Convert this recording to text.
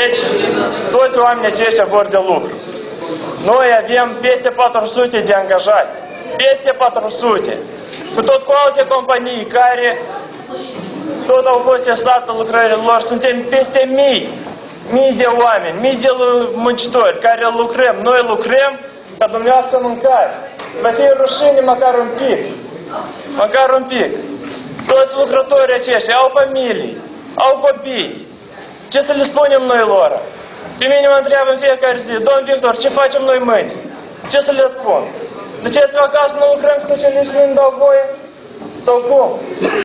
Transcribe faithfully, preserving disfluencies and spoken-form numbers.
Deci, toți oamenii aceștia vor de lucru. Noi avem peste patru sute de angajați. Peste patru sute. Cu tot cu alte companii care tot au fost testate lucrările lor. Suntem peste mii. Mii de oameni, mii de muncitori care lucrăm. Noi lucrăm ca dumneavoastră mâncați. Vă fie rușine măcar un pic. Măcar un pic. Toți lucrătorii aceștia au familii, au copii. Ce să le spunem noi lor? Pe mine mă întreabă în fiecare zi: domn Victor, ce facem noi mâine? Ce să le spun? Duceți-vă acasă, nu lucrăm cu socialiști, nu-mi dau voie? Sau cum?